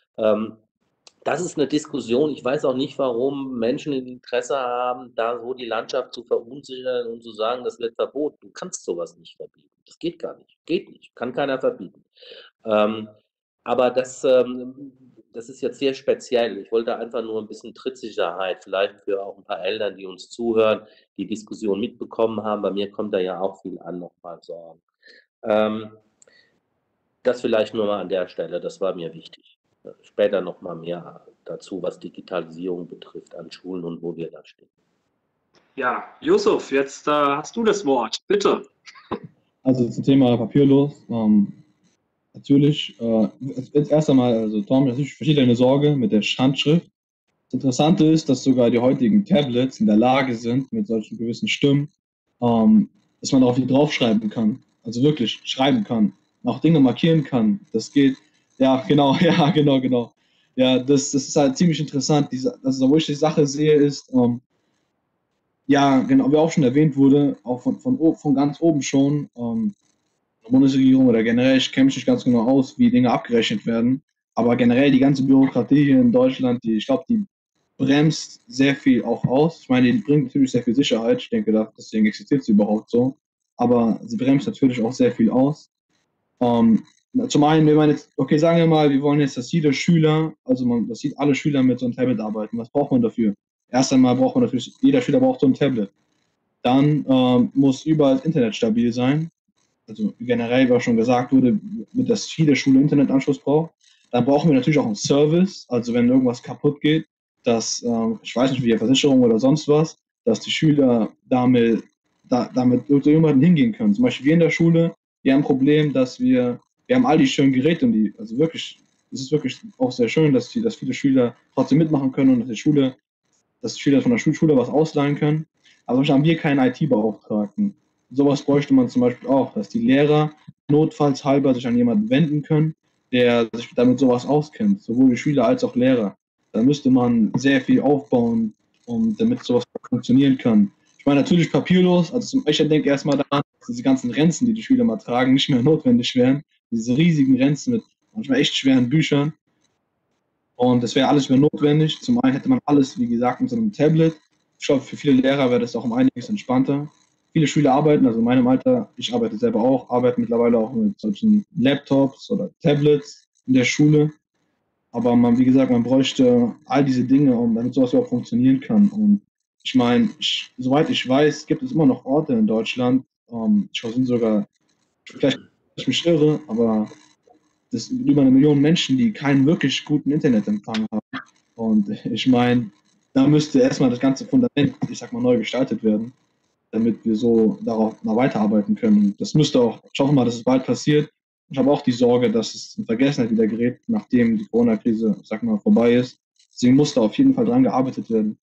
Das ist eine Diskussion. Ich weiß auch nicht, warum Menschen ein Interesse haben, da so die Landschaft zu verunsichern und zu sagen, das wird verboten. Du kannst sowas nicht verbieten. Das geht gar nicht. Geht nicht. Kann keiner verbieten. Aber das das ist jetzt sehr speziell. Ich wollte einfach nur ein bisschen Trittsicherheit, vielleicht für auch ein paar Eltern, die uns zuhören, die Diskussion mitbekommen haben. Bei mir kommt da ja auch viel an, nochmal sagen. Das vielleicht nur mal an der Stelle, das war mir wichtig. Später nochmal mehr dazu, was Digitalisierung betrifft an Schulen und wo wir da stehen. Ja, Yusuf, jetzt hast du das Wort, bitte. Also zum Thema papierlos. Natürlich, jetzt erst einmal, also Tom, ich verstehe deine Sorge mit der Handschrift. Das Interessante ist, dass sogar die heutigen Tablets in der Lage sind, mit solchen gewissen Stimmen, dass man auf die draufschreiben kann. Also wirklich schreiben kann. Auch Dinge markieren kann. Das geht. Ja, genau, ja, genau. Ja, das ist halt ziemlich interessant. Also, wo ich die Sache sehe, ist, ja, genau, wie auch schon erwähnt wurde, auch von ganz oben schon, Bundesregierung oder generell, ich kenne mich nicht ganz genau aus, wie Dinge abgerechnet werden, aber generell die ganze Bürokratie hier in Deutschland, ich glaube, die bremst sehr viel auch aus. Ich meine, die bringt natürlich sehr viel Sicherheit, ich denke, deswegen existiert sie überhaupt so, aber sie bremst natürlich auch sehr viel aus. Zum einen, wenn man jetzt, okay, sagen wir mal, wir wollen jetzt, dass jeder Schüler, dass alle Schüler mit so einem Tablet arbeiten. Was braucht man dafür? Erst einmal braucht man natürlich, jeder Schüler braucht so ein Tablet. Dann muss überall das Internet stabil sein. Also generell, was schon gesagt wurde, dass jede Schule Internetanschluss braucht. Dann brauchen wir natürlich auch einen Service, also wenn irgendwas kaputt geht, dass, ich weiß nicht, wie eine Versicherung oder sonst was, dass die Schüler damit zu jemandem hingehen können. Zum Beispiel wir in der Schule, wir haben ein Problem, dass wir haben all die schönen Geräte und also wirklich, es ist wirklich auch sehr schön, dass viele Schüler trotzdem mitmachen können und dass die Schüler von der Schule was ausleihen können. Aber haben wir keinen IT-Beauftragten. Sowas bräuchte man zum Beispiel auch, dass die Lehrer notfallshalber sich an jemanden wenden können, der sich damit sowas auskennt, sowohl die Schüler als auch Lehrer. Da müsste man sehr viel aufbauen, damit sowas funktionieren kann. Ich meine, natürlich papierlos, also ich denke erstmal daran, dass diese ganzen Ränzen, die Schüler mal tragen, nicht mehr notwendig wären. Diese riesigen Ränzen mit manchmal echt schweren Büchern. Und das wäre alles mehr notwendig. Zum einen hätte man alles, wie gesagt, mit so einem Tablet. Ich glaube, für viele Lehrer wäre das auch um einiges entspannter. Viele Schüler arbeiten, also in meinem Alter, ich arbeite selber auch, arbeite mittlerweile auch mit solchen Laptops oder Tablets in der Schule. Aber wie gesagt, man bräuchte all diese Dinge, damit sowas überhaupt funktionieren kann. Und ich meine, soweit ich weiß, gibt es immer noch Orte in Deutschland, ich glaube, sind sogar, vielleicht ich mich irre, aber das sind über 1 Million Menschen, die keinen wirklich guten Internetempfang haben. Und ich meine, da müsste erstmal das ganze Fundament, ich sag mal, neu gestaltet werden, damit wir so darauf mal weiterarbeiten können. Und das müsste auch, ich hoffe mal, dass es bald passiert. Ich habe auch die Sorge, dass es in Vergessenheit wieder gerät, nachdem die Corona-Krise, ich sag mal, vorbei ist. Deswegen muss da auf jeden Fall dran gearbeitet werden.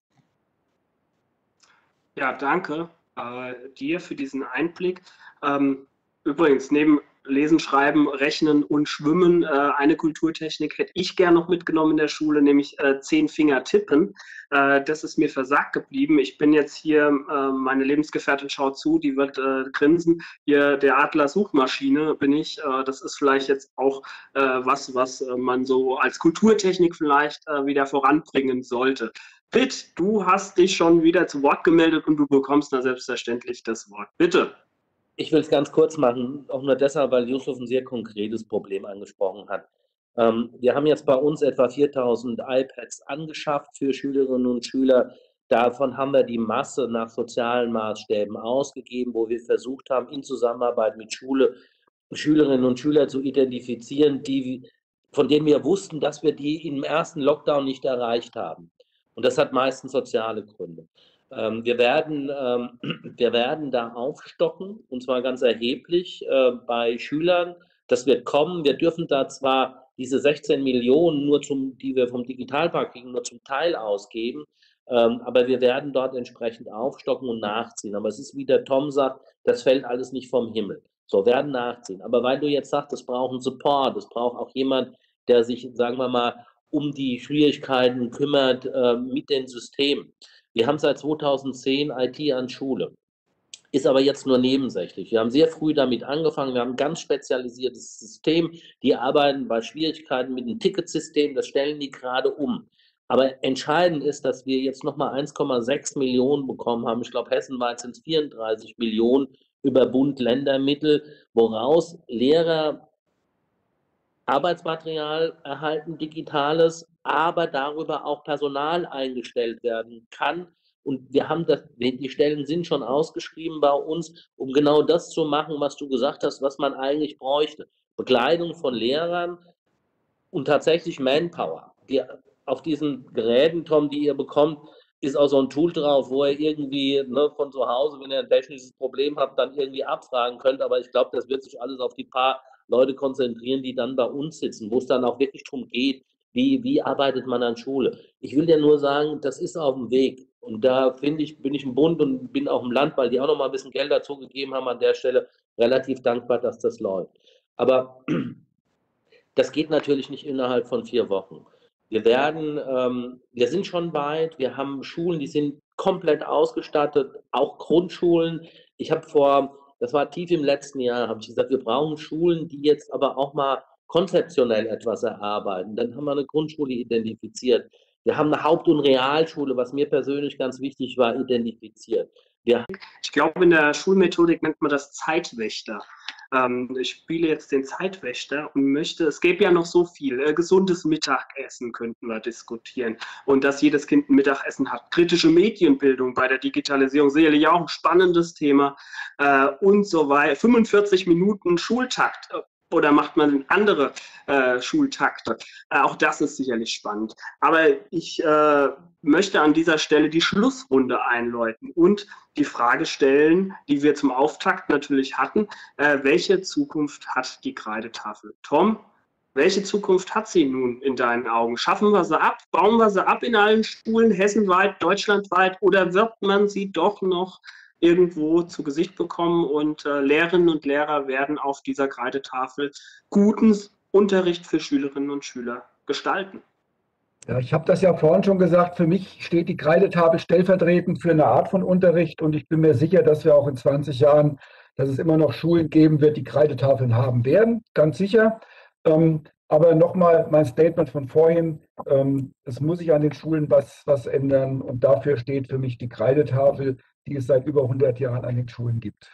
Ja, danke dir für diesen Einblick. Übrigens, neben Lesen, Schreiben, Rechnen und Schwimmen, eine Kulturtechnik hätte ich gern noch mitgenommen in der Schule, nämlich 10 Finger tippen. Das ist mir versagt geblieben. Ich bin jetzt hier, meine Lebensgefährtin schaut zu, die wird grinsen. Hier der Adler Suchmaschine bin ich. Das ist vielleicht jetzt auch was man so als Kulturtechnik vielleicht wieder voranbringen sollte. Pitt, du hast dich schon wieder zu Wort gemeldet und du bekommst da selbstverständlich das Wort. Bitte. Ich will es ganz kurz machen, auch nur deshalb, weil Yusuf ein sehr konkretes Problem angesprochen hat. Wir haben jetzt bei uns etwa 4.000 iPads angeschafft für Schülerinnen und Schüler. Davon haben wir die Masse nach sozialen Maßstäben ausgegeben, wo wir versucht haben, in Zusammenarbeit mit Schülerinnen und Schülern zu identifizieren, von denen wir wussten, dass wir die im ersten Lockdown nicht erreicht haben. Und das hat meistens soziale Gründe. Wir werden da aufstocken, und zwar ganz erheblich bei Schülern. Das wird kommen. Wir dürfen da zwar diese 16 Millionen, die wir vom Digitalpakt kriegen, nur zum Teil ausgeben, aber wir werden dort entsprechend aufstocken und nachziehen. Aber es ist, wie der Tom sagt, das fällt alles nicht vom Himmel. So, werden nachziehen. Aber weil du jetzt sagst, es braucht einen Support, es braucht auch jemand, der sich, sagen wir mal, um die Schwierigkeiten kümmert mit den Systemen. Wir haben seit 2010 IT an Schule, ist aber jetzt nur nebensächlich. Wir haben sehr früh damit angefangen, wir haben ein ganz spezialisiertes System, die arbeiten bei Schwierigkeiten mit einem Ticketsystem, das stellen die gerade um. Aber entscheidend ist, dass wir jetzt nochmal 1,6 Millionen bekommen haben. Ich glaube, hessenweit sind es 34 Millionen über Bund-Länder-Mittel, woraus Lehrer Arbeitsmaterial erhalten, digitales, aber darüber auch Personal eingestellt werden kann. Und wir haben die Stellen sind schon ausgeschrieben bei uns, um genau das zu machen, was du gesagt hast, was man eigentlich bräuchte. Bekleidung von Lehrern und tatsächlich Manpower. Auf diesen Geräten, Tom, die ihr bekommt, ist auch so ein Tool drauf, wo ihr irgendwie von zu Hause, wenn ihr ein technisches Problem habt, dann irgendwie abfragen könnt. Aber ich glaube, das wird sich alles auf die paar Leute konzentrieren, die dann bei uns sitzen, wo es dann auch wirklich darum geht, wie arbeitet man an Schule. Ich will dir nur sagen, das ist auf dem Weg. Und da finde ich, bin ich im Bund und bin auch im Land, weil die auch noch mal ein bisschen Geld dazu gegeben haben an der Stelle, relativ dankbar, dass das läuft. Aber das geht natürlich nicht innerhalb von 4 Wochen. Wir sind schon weit, wir haben Schulen, die sind komplett ausgestattet, auch Grundschulen. Das war tief im letzten Jahr, habe ich gesagt, wir brauchen Schulen, die jetzt aber auch mal konzeptionell etwas erarbeiten. Dann haben wir eine Grundschule identifiziert. Wir haben eine Haupt- und Realschule, was mir persönlich ganz wichtig war, identifiziert. Ich glaube, in der Schulmethodik nennt man das Zeitwächter. Ich spiele jetzt den Zeitwächter und es gäbe ja noch so viel. Gesundes Mittagessen könnten wir diskutieren. Und dass jedes Kind ein Mittagessen hat. Kritische Medienbildung bei der Digitalisierung, sicherlich auch ein spannendes Thema. Und so weiter. 45 Minuten Schultakt. Oder macht man andere Schultakte? Auch das ist sicherlich spannend. Aber ich möchte an dieser Stelle die Schlussrunde einläuten und die Frage stellen, die wir zum Auftakt natürlich hatten. Welche Zukunft hat die Kreidetafel? Tom, welche Zukunft hat sie nun in deinen Augen? Schaffen wir sie ab? Bauen wir sie ab in allen Schulen, hessenweit, deutschlandweit? Oder wird man sie doch noch irgendwo zu Gesicht bekommen und Lehrerinnen und Lehrer werden auf dieser Kreidetafel guten Unterricht für Schülerinnen und Schüler gestalten? Ja, ich habe das ja vorhin schon gesagt, für mich steht die Kreidetafel stellvertretend für eine Art von Unterricht und ich bin mir sicher, dass wir auch in 20 Jahren, dass es immer noch Schulen geben wird, die Kreidetafeln haben werden, ganz sicher. Aber nochmal mein Statement von vorhin, es muss sich an den Schulen was ändern und dafür steht für mich die Kreidetafel, die es seit über 100 Jahren an den Schulen gibt.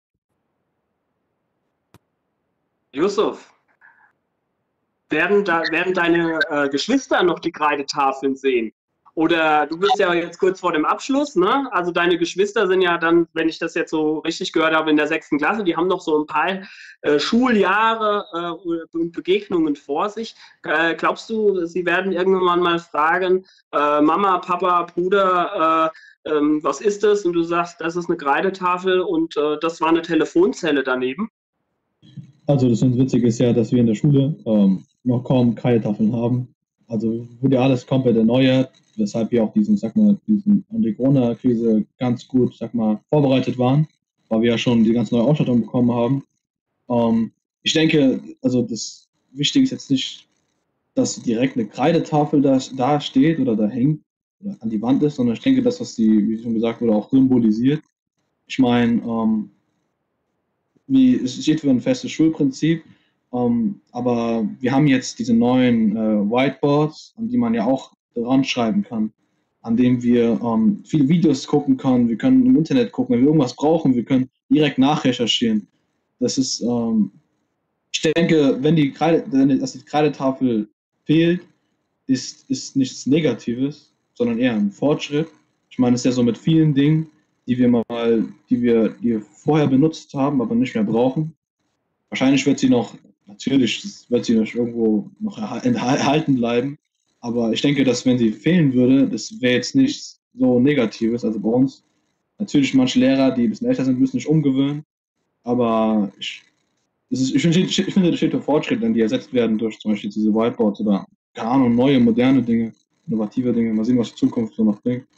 Yusuf, werden deine Geschwister noch die Kreidetafeln sehen? Oder du bist ja jetzt kurz vor dem Abschluss, ne? Also deine Geschwister sind ja dann, wenn ich das jetzt so richtig gehört habe, in der 6. Klasse, die haben noch so ein paar Schuljahre und Begegnungen vor sich. Glaubst du, sie werden irgendwann mal fragen, Mama, Papa, Bruder, was ist das? Und du sagst, das ist eine Kreidetafel und das war eine Telefonzelle daneben. Also das Witzige ist ja, dass wir in der Schule noch kaum Kreidetafeln haben. Also wurde ja alles komplett erneuert, weshalb wir auch an die Corona-Krise ganz gut, vorbereitet waren, weil wir ja schon die ganz neue Ausstattung bekommen haben. Ich denke, also das Wichtige ist jetzt nicht, dass direkt eine Kreidetafel da steht oder da hängt oder an die Wand ist, sondern ich denke, das, was wie schon gesagt wurde, auch symbolisiert. Ich meine, es steht für ein festes Schulprinzip, aber wir haben jetzt diese neuen Whiteboards, an die man ja auch dran schreiben kann, an denen wir viele Videos gucken können, wir können im Internet gucken, wenn wir irgendwas brauchen, wir können direkt nachrecherchieren. Das ist, ich denke, wenn die Kreidetafel fehlt, ist nichts Negatives, sondern eher ein Fortschritt. Ich meine, es ist ja so mit vielen Dingen, die wir vorher benutzt haben, aber nicht mehr brauchen. Wahrscheinlich wird sie noch irgendwo noch erhalten bleiben. Aber ich denke, dass wenn sie fehlen würde, das wäre jetzt nichts so Negatives. Also bei uns, natürlich manche Lehrer, die ein bisschen älter sind, müssen sich umgewöhnen. Aber ich finde, das steht für Fortschritt, wenn die ersetzt werden durch zum Beispiel diese Whiteboards oder, keine Ahnung, neue, moderne Dinge, innovative Dinge. Mal sehen, was die Zukunft so noch bringt.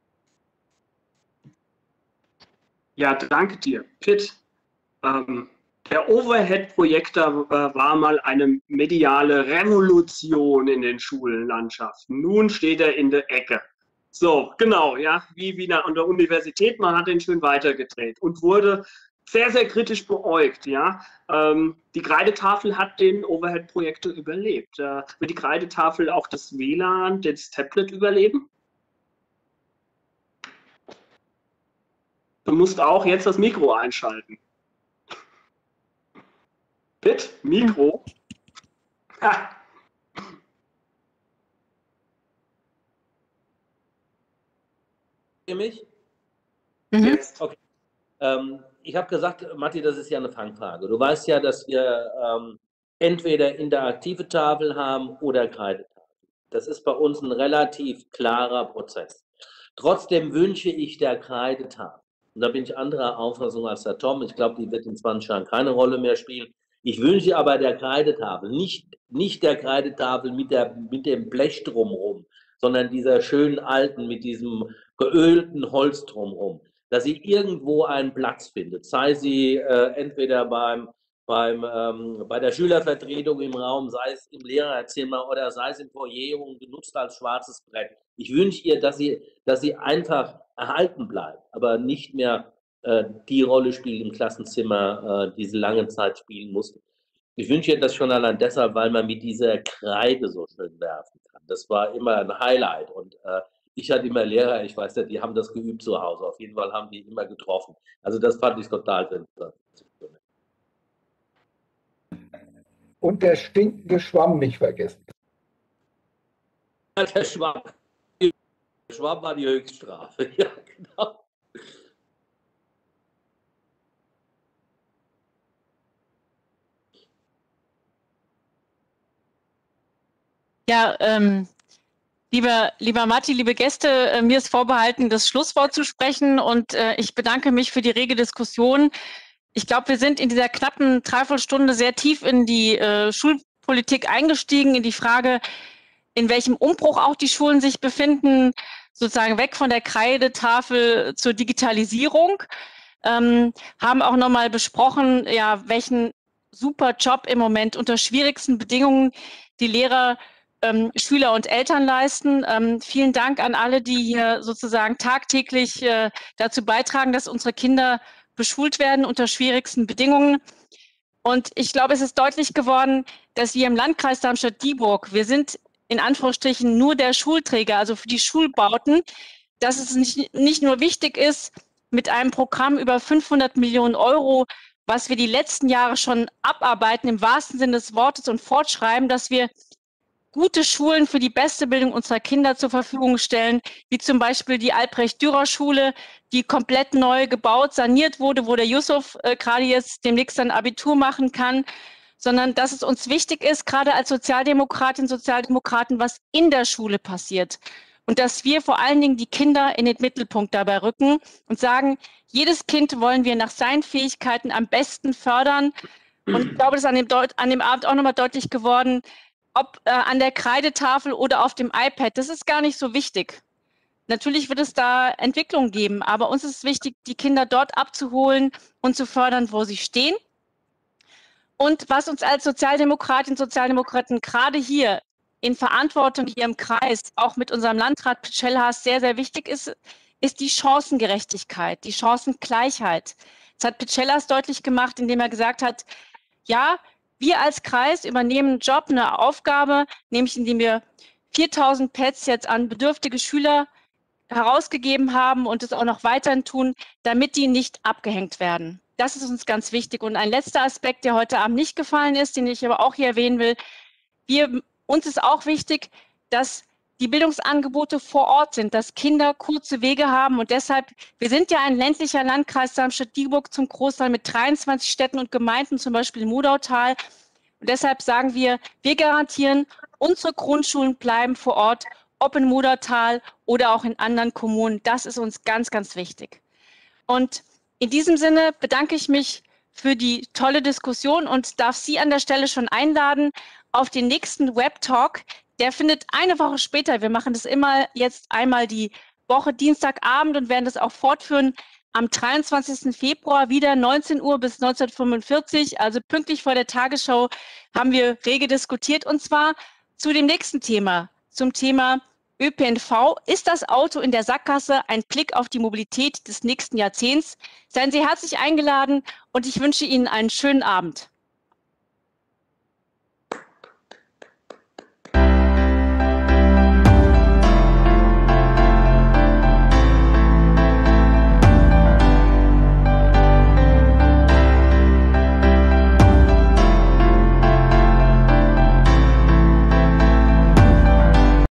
Ja, danke dir. Pitt, der Overhead-Projektor war mal eine mediale Revolution in den Schullandschaften. Nun steht er in der Ecke. So, genau, ja, wie an der Universität, man hat ihn schön weitergedreht und wurde sehr, sehr kritisch beäugt, ja. Die Kreidetafel hat den Overhead-Projektor überlebt. Wird die Kreidetafel auch das WLAN, das Tablet überleben? Du musst auch jetzt das Mikro einschalten. Pitt, Mikro. Ha. Mich? Jetzt. Okay. Ich habe gesagt, Matti, das ist ja eine Fangfrage. Du weißt ja, dass wir entweder interaktive Tafel haben oder Kreidetafel. Das ist bei uns ein relativ klarer Prozess. Trotzdem wünsche ich der Kreidetafel, und da bin ich anderer Auffassung als der Tom, ich glaube, die wird in 20 Jahren keine Rolle mehr spielen. Ich wünsche aber der Kreidetafel, nicht der Kreidetafel mit dem Blech drumherum, sondern dieser schönen alten mit diesem geölten Holz drumherum, dass sie irgendwo einen Platz findet, sei sie entweder bei der Schülervertretung im Raum, sei es im Lehrerzimmer oder sei es im Foyer und genutzt als schwarzes Brett. Ich wünsche ihr, dass sie einfach erhalten bleibt, aber nicht mehr die Rolle spielt im Klassenzimmer, die sie lange Zeit spielen musste. Ich wünsche ihr das schon allein deshalb, weil man mit dieser Kreide so schön werfen kann. Das war immer ein Highlight und ich hatte immer Lehrer, ich weiß ja, die haben das geübt zu Hause. Auf jeden Fall haben die immer getroffen. Also das fand ich total sensationell. Und der stinkende Schwamm nicht vergessen. Der Schwamm war die Höchststrafe. Ja, genau. Ja, lieber Matti, liebe Gäste, mir ist vorbehalten, das Schlusswort zu sprechen und ich bedanke mich für die rege Diskussion. Ich glaube, wir sind in dieser knappen Dreiviertelstunde sehr tief in die Schulpolitik eingestiegen, in die Frage, in welchem Umbruch auch die Schulen sich befinden, sozusagen weg von der Kreidetafel zur Digitalisierung, haben auch nochmal besprochen, ja, welchen super Job im Moment unter schwierigsten Bedingungen die Lehrer, Schüler und Eltern leisten. Vielen Dank an alle, die hier sozusagen tagtäglich dazu beitragen, dass unsere Kinder beschult werden unter schwierigsten Bedingungen. Und ich glaube, es ist deutlich geworden, dass wir im Landkreis Darmstadt-Dieburg, wir sind in Anführungsstrichen nur der Schulträger, also für die Schulbauten, dass es nicht nur wichtig ist, mit einem Programm über 500 Millionen Euro, was wir die letzten Jahre schon abarbeiten, im wahrsten Sinne des Wortes und fortschreiben, dass wir gute Schulen für die beste Bildung unserer Kinder zur Verfügung stellen, wie zum Beispiel die Albrecht-Dürer-Schule, die komplett neu gebaut, saniert wurde, wo der Yusuf gerade jetzt demnächst sein Abitur machen kann, sondern dass es uns wichtig ist, gerade als Sozialdemokratinnen und Sozialdemokraten, was in der Schule passiert. Und dass wir vor allen Dingen die Kinder in den Mittelpunkt dabei rücken und sagen, jedes Kind wollen wir nach seinen Fähigkeiten am besten fördern. Und ich glaube, das ist an dem Abend auch nochmal deutlich geworden, ob an der Kreidetafel oder auf dem iPad, das ist gar nicht so wichtig. Natürlich wird es da Entwicklung geben, aber uns ist wichtig, die Kinder dort abzuholen und zu fördern, wo sie stehen. Und was uns als Sozialdemokratinnen und Sozialdemokraten gerade hier in Verantwortung hier im Kreis, auch mit unserem Landrat Picellhaas sehr, sehr wichtig ist, ist die Chancengerechtigkeit, die Chancengleichheit. Das hat Picellhaas deutlich gemacht, indem er gesagt hat, ja, wir als Kreis übernehmen einen Job, eine Aufgabe, nämlich indem wir 4.000 Pads jetzt an bedürftige Schüler herausgegeben haben und es auch noch weiterhin tun, damit die nicht abgehängt werden. Das ist uns ganz wichtig. Und ein letzter Aspekt, der heute Abend nicht gefallen ist, den ich aber auch hier erwähnen will, uns ist auch wichtig, dass die Bildungsangebote vor Ort sind, dass Kinder kurze Wege haben und deshalb, wir sind ja ein ländlicher Landkreis Darmstadt-Dieburg zum Großteil mit 23 Städten und Gemeinden, zum Beispiel im Mudautal. Und deshalb sagen wir garantieren, unsere Grundschulen bleiben vor Ort, ob in Mudautal oder auch in anderen Kommunen. Das ist uns ganz, ganz wichtig. Und in diesem Sinne bedanke ich mich für die tolle Diskussion und darf Sie an der Stelle schon einladen auf den nächsten Web-Talk. Der findet eine Woche später. Wir machen das immer jetzt einmal die Woche Dienstagabend und werden das auch fortführen am 23. Februar wieder 19 Uhr bis 19:45 Uhr. Also pünktlich vor der Tagesschau haben wir rege diskutiert und zwar zu dem nächsten Thema, zum Thema ÖPNV. Ist das Auto in der Sackgasse? Ein Blick auf die Mobilität des nächsten Jahrzehnts. Seien Sie herzlich eingeladen und ich wünsche Ihnen einen schönen Abend.